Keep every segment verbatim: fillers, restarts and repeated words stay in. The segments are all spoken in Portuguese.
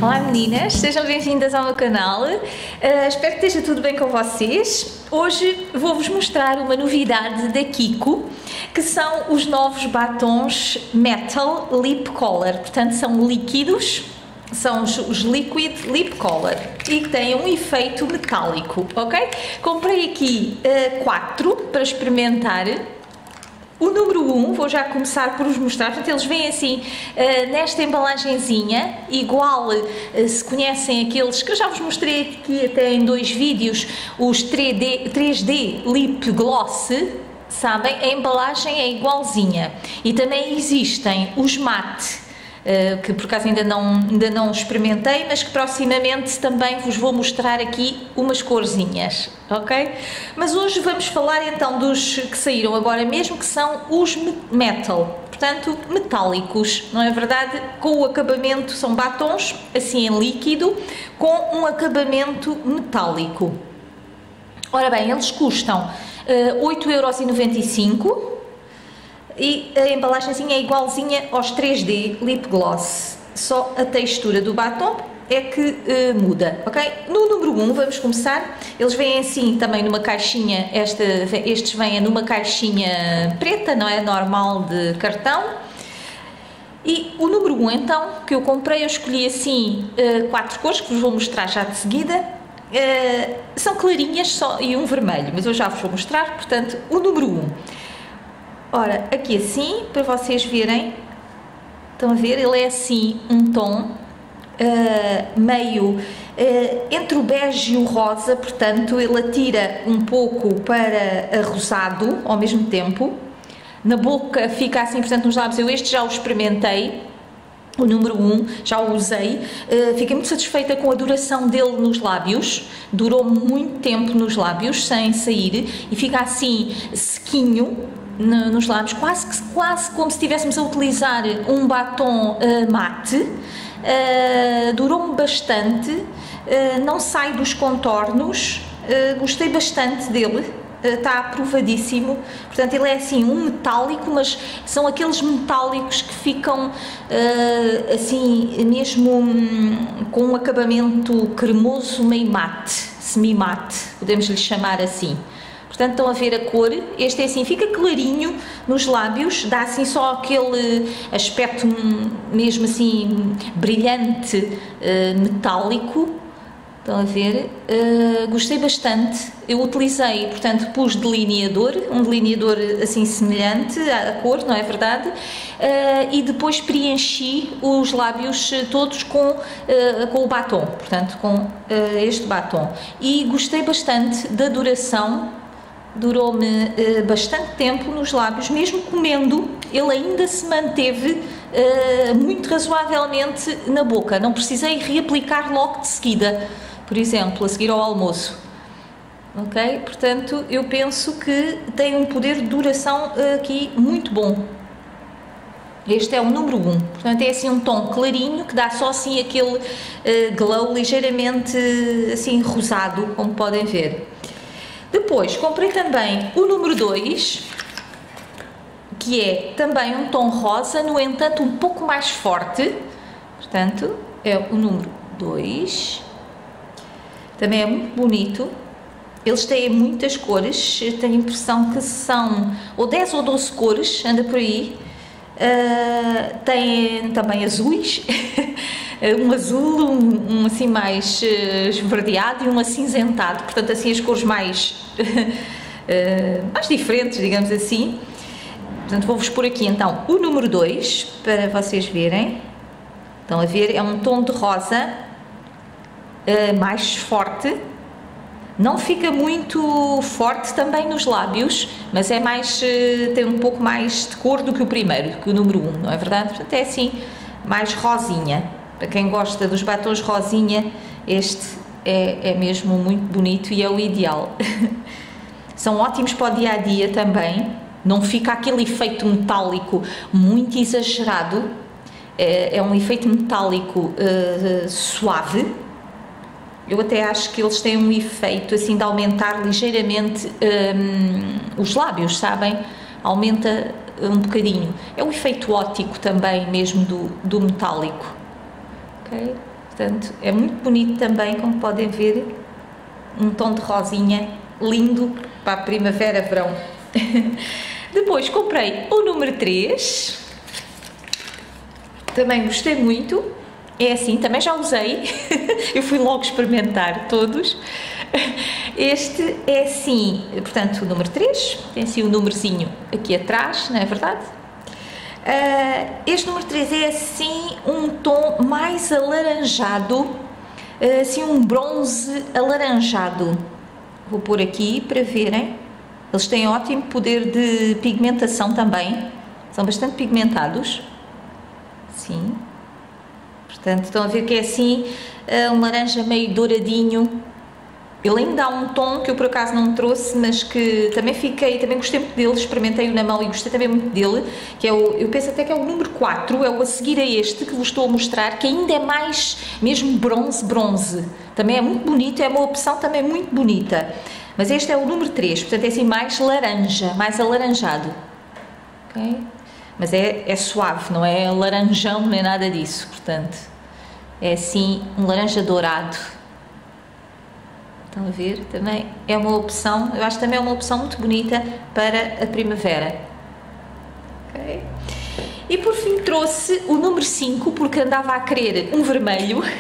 Olá meninas, sejam bem-vindas ao meu canal, uh, espero que esteja tudo bem com vocês. Hoje vou-vos mostrar uma novidade da Kiko, que são os novos batons Metal Lip Color, portanto são líquidos, são os, os Liquid Lip Color e que têm um efeito metálico, ok? Comprei aqui uh, quatro para experimentar. O número um, vou já começar por vos mostrar, portanto eles vêm assim uh, nesta embalagenzinha, igual uh, se conhecem aqueles que eu já vos mostrei aqui até em dois vídeos, os três D, três D Lip Gloss, sabem? A embalagem é igualzinha. E também existem os matte, Uh, que por acaso ainda não, ainda não experimentei, mas que proximamente também vos vou mostrar aqui umas corzinhas, ok? Mas hoje vamos falar então dos que saíram agora mesmo, que são os metal, portanto metálicos, não é verdade? Com o acabamento, são batons assim em líquido, com um acabamento metálico. Ora bem, eles custam uh, oito euros e noventa e cinco. E a embalagenzinha é igualzinha aos três D Lip Gloss, só a textura do batom é que uh, muda, ok? No número um, vamos começar, eles vêm assim também numa caixinha, esta, estes vêm numa caixinha preta, não é? Normal de cartão. E o número um então, que eu comprei, eu escolhi assim uh, quatro cores, que vos vou mostrar já de seguida. Uh, são clarinhas só, e um vermelho, mas eu já vos vou mostrar, portanto, o número um. Ora, aqui assim, para vocês verem, estão a ver, ele é assim um tom uh, meio uh, entre o bege e o rosa, portanto ele atira um pouco para rosado ao mesmo tempo. Na boca fica assim, portanto nos lábios, eu este já o experimentei, o número um, já o usei, uh, fiquei muito satisfeita com a duração dele nos lábios, durou muito tempo nos lábios sem sair e fica assim sequinho nos lábios, quase, quase como se estivéssemos a utilizar um batom uh, mate. Uh, durou-me bastante, uh, não sai dos contornos, uh, gostei bastante dele, uh, está aprovadíssimo, portanto ele é assim um metálico, mas são aqueles metálicos que ficam uh, assim mesmo um, com um acabamento cremoso meio mate, semi-mate, podemos lhe chamar assim. Portanto, estão a ver a cor, este é assim, fica clarinho nos lábios, dá assim só aquele aspecto mesmo assim brilhante, uh, metálico, estão a ver, uh, gostei bastante, eu utilizei, portanto, pus delineador, um delineador assim semelhante à cor, não é verdade? Uh, e depois preenchi os lábios todos com, uh, com o batom, portanto, com uh, este batom. E gostei bastante da duração. Durou-me uh, bastante tempo nos lábios, mesmo comendo, ele ainda se manteve uh, muito razoavelmente na boca. Não precisei reaplicar logo de seguida, por exemplo, a seguir ao almoço. Ok? Portanto, eu penso que tem um poder de duração uh, aqui muito bom. Este é o número um, portanto é assim um tom clarinho que dá só assim aquele uh, glow ligeiramente assim rosado, como podem ver. Depois comprei também o número dois, que é também um tom rosa, no entanto um pouco mais forte, portanto é o número dois, também é muito bonito, eles têm muitas cores, eu tenho a impressão que são ou dez ou doze cores, anda por aí, uh, tem também azuis, um azul, um, um assim mais uh, esverdeado e um acinzentado, portanto assim as cores mais, uh, mais diferentes, digamos assim. Portanto vou-vos pôr aqui então o número dois, para vocês verem. Estão a ver, é um tom de rosa uh, mais forte, não fica muito forte também nos lábios, mas é mais, uh, tem um pouco mais de cor do que o primeiro, que o número um, não é verdade? Portanto é assim, mais rosinha. Para quem gosta dos batons rosinha, este é, é mesmo muito bonito e é o ideal. São ótimos para o dia a dia também, não fica aquele efeito metálico muito exagerado, é, é um efeito metálico uh, suave. Eu até acho que eles têm um efeito assim de aumentar ligeiramente um, os lábios, sabem? Aumenta um bocadinho. É um efeito óptico também mesmo do, do metálico. Ok? Portanto, é muito bonito também, como podem ver, um tom de rosinha lindo para a primavera, verão. Depois comprei o número três, também gostei muito, é assim, também já usei, eu fui logo experimentar todos. Este é assim, portanto, o número três, tem assim o númerozinho aqui atrás, não é verdade? Uh, este número três é assim um tom mais alaranjado, uh, assim um bronze alaranjado. Vou pôr aqui para verem. Eles têm ótimo poder de pigmentação também, são bastante pigmentados. Sim. Portanto, estão a ver que é assim uh, um laranja meio douradinho. Ele ainda há um tom que eu por acaso não trouxe, mas que também fiquei, também gostei muito dele, experimentei-o na mão e gostei também muito dele, que é o, eu penso até que é o número quatro, é o a seguir a este que vos estou a mostrar, que ainda é mais mesmo bronze, bronze. Também é muito bonito, é uma opção também muito bonita. Mas este é o número três, portanto é assim mais laranja, mais alaranjado. Ok? Mas é, é suave, não é laranjão, nem nada disso, portanto é assim um laranja dourado. Estão a ver? Também é uma opção, eu acho que também é uma opção muito bonita para a primavera. Okay. E por fim trouxe o número cinco, porque andava a querer um vermelho. Uh,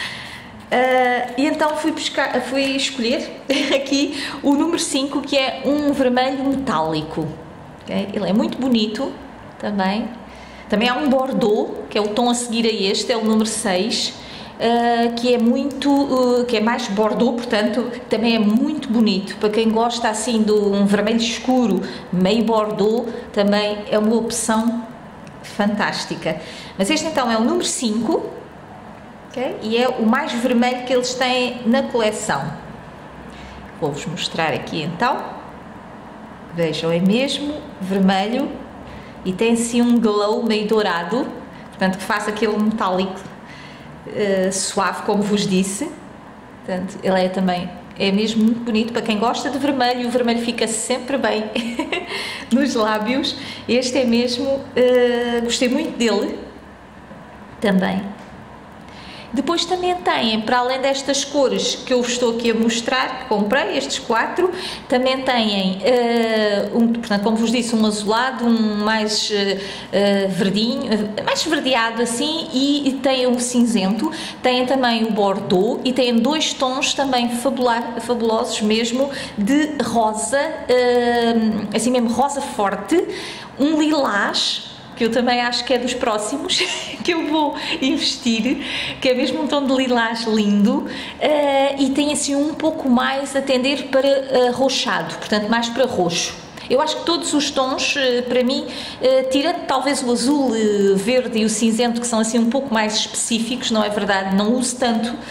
e então fui, buscar, fui escolher aqui o número cinco, que é um vermelho metálico. Okay. Ele é muito bonito também. Também há um Bordeaux, que é o tom a seguir a este, é o número seis. Uh, que é muito, uh, que é mais Bordeaux, portanto também é muito bonito, para quem gosta assim de um vermelho escuro, meio Bordeaux, também é uma opção fantástica. Mas este então é o número cinco, okay? E é o mais vermelho que eles têm na coleção. Vou-vos mostrar aqui então, vejam, é mesmo vermelho e tem assim um glow meio dourado, portanto que faz aquele metálico Uh, suave, como vos disse. Portanto, ele é também, é mesmo muito bonito para quem gosta de vermelho, o vermelho fica sempre bem nos lábios. Este é mesmo, uh, gostei muito dele também. Depois também têm, para além destas cores que eu vos estou aqui a mostrar, que comprei, estes quatro, também têm, uh, um, portanto, como vos disse, um azulado, um mais uh, verdinho, mais esverdeado assim, e, e têm o cinzento, têm também o Bordeaux e têm dois tons também fabular, fabulosos mesmo, de rosa, uh, assim mesmo rosa forte, um lilás, que eu também acho que é dos próximos que eu vou investir, que é mesmo um tom de lilás lindo, uh, e tem assim um pouco mais a tender para uh, roxado, portanto mais para roxo. Eu acho que todos os tons, uh, para mim, uh, tirando talvez o azul, uh, verde e o cinzento, que são assim um pouco mais específicos, não é verdade? Não uso tanto, uh,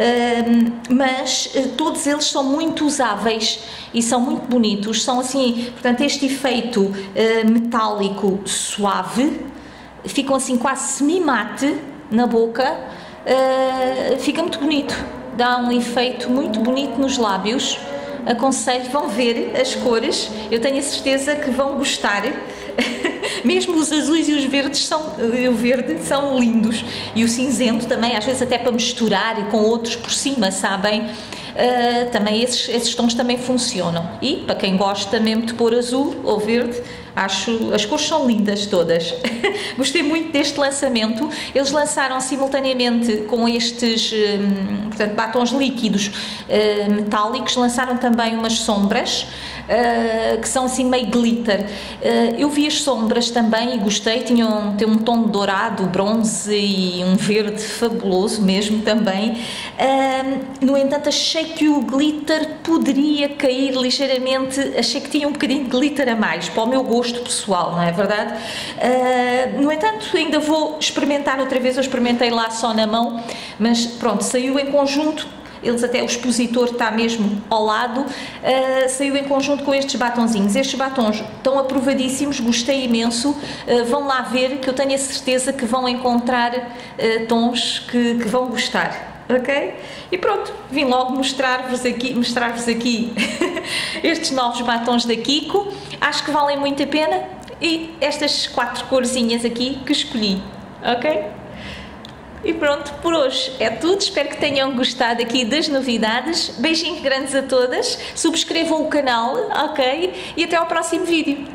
mas uh, todos eles são muito usáveis e são muito bonitos, são assim, portanto este efeito uh, metálico suave, ficam assim quase semi-mate na boca, uh, fica muito bonito, dá um efeito muito bonito nos lábios. Aconselho, vão ver as cores, eu tenho a certeza que vão gostar. Mesmo os azuis e os verdes são, o verde são lindos, e o cinzento também, às vezes até para misturar com outros por cima, sabem? Uh, também esses, esses tons também funcionam. E para quem gosta mesmo de pôr azul ou verde, acho as cores são lindas todas. Gostei muito deste lançamento. Eles lançaram simultaneamente com estes um, portanto, batons líquidos uh, metálicos, lançaram também umas sombras uh, que são assim meio glitter. Uh, eu vi as sombras também e gostei, tinham, tinham um tom dourado, bronze e um verde fabuloso mesmo também. Uh, no entanto, achei que o glitter poderia cair ligeiramente, achei que tinha um bocadinho de glitter a mais, para o meu gosto pessoal, não é verdade? Uh, no entanto, ainda vou experimentar outra vez, eu experimentei lá só na mão, mas pronto, saiu em conjunto, eles até, o expositor está mesmo ao lado, uh, saiu em conjunto com estes batonzinhos. Estes batons estão aprovadíssimos, gostei imenso, uh, vão lá ver, que eu tenho a certeza que vão encontrar uh, tons que, que vão gostar. Ok? E pronto, vim logo mostrar-vos aqui, mostrar-vos aqui estes novos batons da Kiko, acho que valem muito a pena, e estas quatro corzinhas aqui que escolhi, ok? E pronto, por hoje é tudo. Espero que tenham gostado aqui das novidades. Beijinhos grandes a todas. Subscrevam o canal, ok? E até ao próximo vídeo.